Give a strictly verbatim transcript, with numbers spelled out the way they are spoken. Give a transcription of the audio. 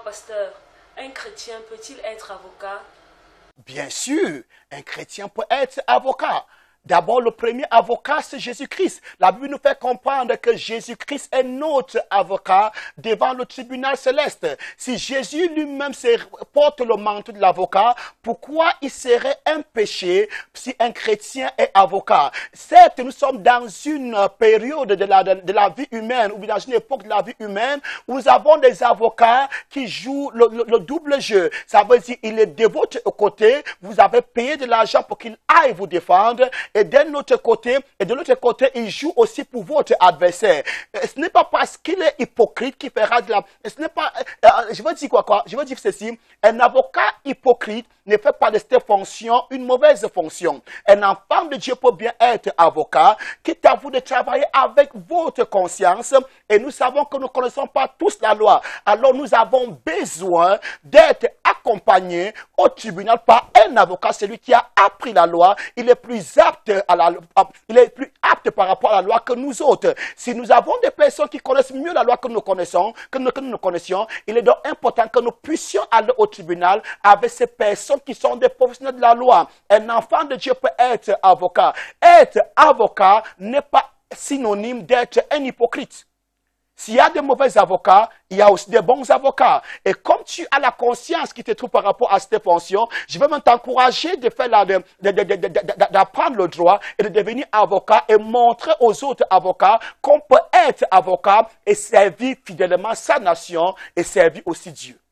pasteur, un chrétien peut-il être avocat? Bien sûr, un chrétien peut être avocat. D'abord, le premier avocat, c'est Jésus-Christ. La Bible nous fait comprendre que Jésus-Christ est notre avocat devant le tribunal céleste. Si Jésus lui-même porte le manteau de l'avocat, pourquoi il serait un péché si un chrétien est avocat? Certes, nous sommes dans une période de la, de, de la vie humaine, ou dans une époque de la vie humaine, où nous avons des avocats qui jouent le, le, le double jeu. Ça veut dire, il est de votre côté, vous avez payé de l'argent pour qu'il aille vous défendre, et d'un autre côté, et de l'autre côté, il joue aussi pour votre adversaire. Ce n'est pas parce qu'il est hypocrite qu'il fera de la... Ce n'est pas... Euh, je veux dire quoi, quoi? Je veux dire ceci. Un avocat hypocrite ne fait pas de cette fonction une mauvaise fonction. Un enfant de Dieu peut bien être avocat, quitte à vous de travailler avec votre conscience. Et nous savons que nous ne connaissons pas tous la loi. Alors nous avons besoin d'être accompagnés au tribunal par un avocat, celui qui a appris la loi. Il est plus apte à la, il est plus apte par rapport à la loi que nous autres. Si nous avons des personnes qui connaissent mieux la loi que nous connaissons, que nous, que nous connaissions, il est donc important que nous puissions aller au tribunal avec ces personnes qui sont des professionnels de la loi. Un enfant de Dieu peut être avocat. Être avocat n'est pas synonyme d'être un hypocrite. S'il y a de mauvais avocats, il y a aussi des bons avocats. Et comme tu as la conscience qui te trouve par rapport à cette fonction, je veux même t'encourager de faire la, de, de, de, de, de, d'apprendre le droit et de devenir avocat et montrer aux autres avocats qu'on peut être avocat et servir fidèlement sa nation et servir aussi Dieu.